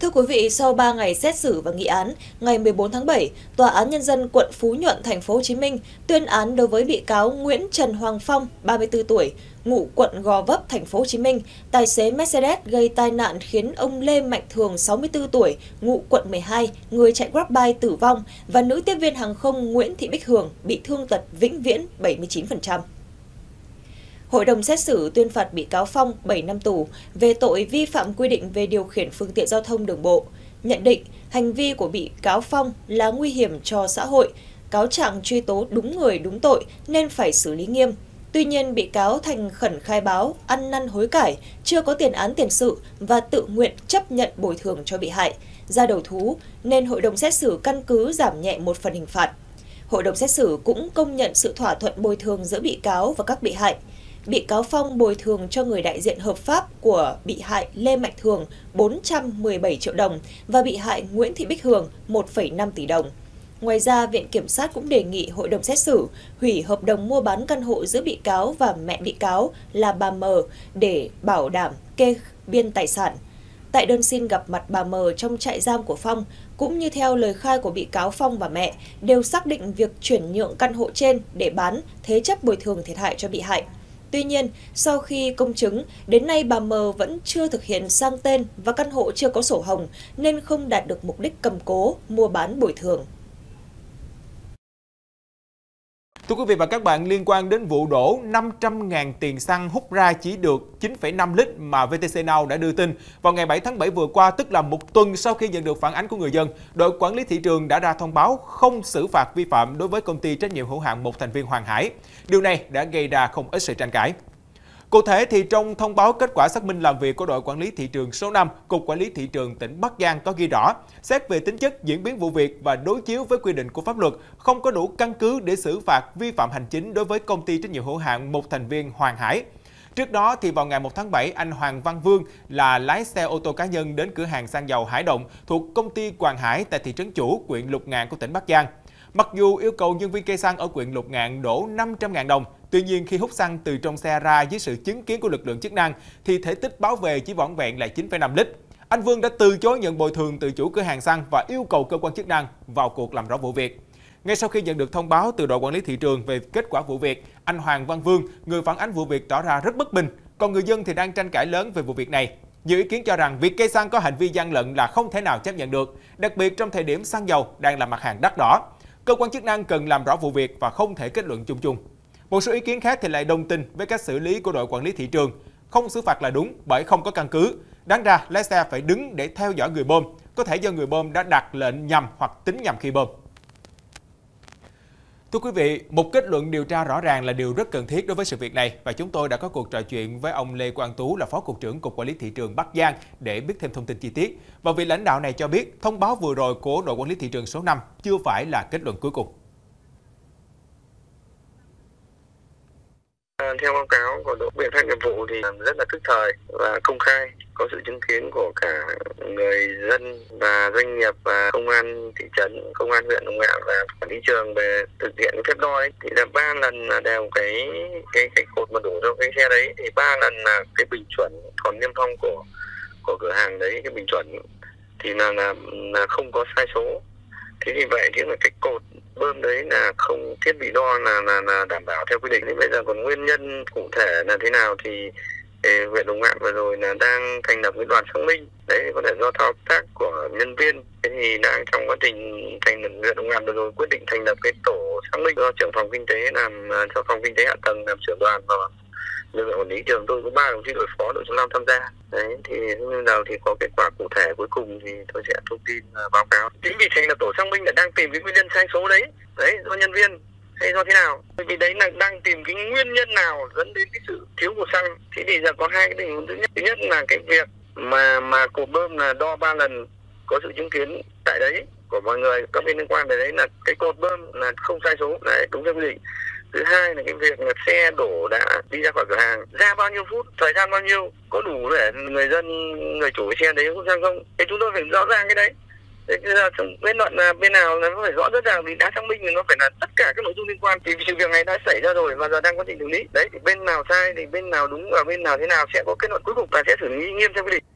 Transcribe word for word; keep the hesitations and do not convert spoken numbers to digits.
Thưa quý vị, sau ba ngày xét xử và nghị án, ngày mười bốn tháng bảy, Tòa án Nhân dân quận Phú Nhuận, thành phố Hồ Chí Minh tuyên án đối với bị cáo Nguyễn Trần Hoàng Phong, ba mươi tư tuổi, ngụ quận Gò Vấp, thành phố Hồ Chí Minh, tài xế Mercedes gây tai nạn khiến ông Lê Mạnh Thường, sáu mươi tư tuổi, ngụ quận mười hai, người chạy Grabbuy tử vong và nữ tiếp viên hàng không Nguyễn Thị Bích Hường bị thương tật vĩnh viễn bảy mươi chín phần trăm. Hội đồng xét xử tuyên phạt bị cáo Phong bảy năm tù về tội vi phạm quy định về điều khiển phương tiện giao thông đường bộ. Nhận định, hành vi của bị cáo Phong là nguy hiểm cho xã hội, cáo trạng truy tố đúng người đúng tội nên phải xử lý nghiêm. Tuy nhiên, bị cáo thành khẩn khai báo, ăn năn hối cải, chưa có tiền án tiền sự và tự nguyện chấp nhận bồi thường cho bị hại, ra đầu thú nên hội đồng xét xử căn cứ giảm nhẹ một phần hình phạt. Hội đồng xét xử cũng công nhận sự thỏa thuận bồi thường giữa bị cáo và các bị hại. Bị cáo Phong bồi thường cho người đại diện hợp pháp của bị hại Lê Mạnh Thường bốn trăm mười bảy triệu đồng và bị hại Nguyễn Thị Bích Hường một phẩy năm tỷ đồng. Ngoài ra, Viện Kiểm sát cũng đề nghị hội đồng xét xử hủy hợp đồng mua bán căn hộ giữa bị cáo và mẹ bị cáo là bà M để bảo đảm kê biên tài sản. Tại đơn xin gặp mặt bà M trong trại giam của Phong, cũng như theo lời khai của bị cáo Phong và mẹ, đều xác định việc chuyển nhượng căn hộ trên để bán thế chấp bồi thường thiệt hại cho bị hại. Tuy nhiên, sau khi công chứng, đến nay bà M vẫn chưa thực hiện sang tên và căn hộ chưa có sổ hồng nên không đạt được mục đích cầm cố, mua bán bồi thường. Thưa quý vị và các bạn, liên quan đến vụ đổ năm trăm nghìn tiền xăng hút ra chỉ được chín phẩy năm lít mà vê tê xê Now đã đưa tin, vào ngày bảy tháng bảy vừa qua, tức là một tuần sau khi nhận được phản ánh của người dân, đội quản lý thị trường đã ra thông báo không xử phạt vi phạm đối với công ty trách nhiệm hữu hạn một thành viên Hoàng Hải. Điều này đã gây ra không ít sự tranh cãi. Cụ thể thì trong thông báo kết quả xác minh làm việc của đội quản lý thị trường số năm, Cục Quản lý Thị trường tỉnh Bắc Giang có ghi rõ, xét về tính chất diễn biến vụ việc và đối chiếu với quy định của pháp luật, không có đủ căn cứ để xử phạt vi phạm hành chính đối với công ty trách nhiệm hữu hạn một thành viên Hoàng Hải. Trước đó thì vào ngày một tháng bảy, anh Hoàng Văn Vương là lái xe ô tô cá nhân đến cửa hàng xăng dầu Hải Động thuộc công ty Hoàng Hải tại thị trấn Chủ, huyện Lục Ngạn của tỉnh Bắc Giang. Mặc dù yêu cầu nhân viên cây xăng ở huyện Lục Ngạn đổ năm trăm nghìn đồng, tuy nhiên khi hút xăng từ trong xe ra dưới sự chứng kiến của lực lượng chức năng thì thể tích báo về chỉ vỏn vẹn là chín phẩy năm lít. Anh Vương đã từ chối nhận bồi thường từ chủ cửa hàng xăng và yêu cầu cơ quan chức năng vào cuộc làm rõ vụ việc. Ngay sau khi nhận được thông báo từ đội quản lý thị trường về kết quả vụ việc, anh Hoàng Văn Vương, người phản ánh vụ việc tỏ ra rất bất bình, còn người dân thì đang tranh cãi lớn về vụ việc này. Nhiều ý kiến cho rằng việc cây xăng có hành vi gian lận là không thể nào chấp nhận được, đặc biệt trong thời điểm xăng dầu đang là mặt hàng đắt đỏ. Cơ quan chức năng cần làm rõ vụ việc và không thể kết luận chung chung. Một số ý kiến khác thì lại đồng tình với cách xử lý của đội quản lý thị trường. Không xử phạt là đúng bởi không có căn cứ. Đáng ra lái xe phải đứng để theo dõi người bơm, có thể do người bơm đã đặt lệnh nhầm hoặc tính nhầm khi bơm. Thưa quý vị, một kết luận điều tra rõ ràng là điều rất cần thiết đối với sự việc này và chúng tôi đã có cuộc trò chuyện với ông Lê Quang Tú là Phó Cục trưởng Cục Quản lý Thị trường Bắc Giang để biết thêm thông tin chi tiết. Và vị lãnh đạo này cho biết thông báo vừa rồi của đội quản lý thị trường số năm chưa phải là kết luận cuối cùng. Theo báo cáo của đội biện pháp nghiệp vụ thì rất là tức thời và công khai, có sự chứng kiến của cả người dân và doanh nghiệp và công an thị trấn, công an huyện Lục Ngạn và quản lý trường về thực hiện phép đo ấy, thì là ba lần là đều cái cái cái cột mà đủ cho cái xe đấy, thì ba lần là cái bình chuẩn còn niêm phong của của cửa hàng đấy, cái bình chuẩn thì là là, là không có sai số. Thế thì vậy thì là cái cột bơm đấy là không thiết bị đo là, là là đảm bảo theo quy định. Thì bây giờ còn nguyên nhân cụ thể là thế nào thì, thì huyện Lục Ngạn vừa rồi là đang thành lập cái đoàn xác minh. Đấy có thể do thao tác của nhân viên. Thế thì đang trong quá trình thành lập huyện Lục Ngạn vừa rồi quyết định thành lập cái tổ xác minh do trưởng phòng kinh tế làm cho phòng kinh tế hạ tầng làm trưởng đoàn và lực lượng quản lý trường tôi có ba đồng chí đội phó đội số năm tham gia. Đấy thì lúc đầu thì có kết quả cụ thể cuối cùng thì tôi sẽ thông tin uh, báo cáo. Chính vì thành là tổ xác minh là đang tìm cái nguyên nhân sai số đấy, đấy do nhân viên hay do thế nào? Bởi vì đấy là đang tìm cái nguyên nhân nào dẫn đến cái sự thiếu của xăng. Thì bây giờ có hai cái tình huống. Thứ nhất, thứ nhất là cái việc mà mà cột bơm là đo ba lần, có sự chứng kiến tại đấy của mọi người các bên liên quan, về đấy là cái cột bơm là không sai số, đấy đúng theo quy định. Thứ hai là cái việc là xe đổ đã đi ra khỏi cửa hàng, ra bao nhiêu phút, thời gian bao nhiêu, có đủ để người dân, người chủ cái xe đấy hút xăng không? Thế chúng tôi phải rõ ràng cái đấy. Thế bây giờ bên đoạn là bên nào nó phải rõ rất ràng, vì đã xác minh thì nó phải là tất cả các nội dung liên quan. Thì sự việc này đã xảy ra rồi và giờ đang quá trình xử lý. Đấy thì bên nào sai thì bên nào đúng và bên nào thế nào sẽ có kết luận cuối cùng và sẽ xử lý nghiêm theo quy định.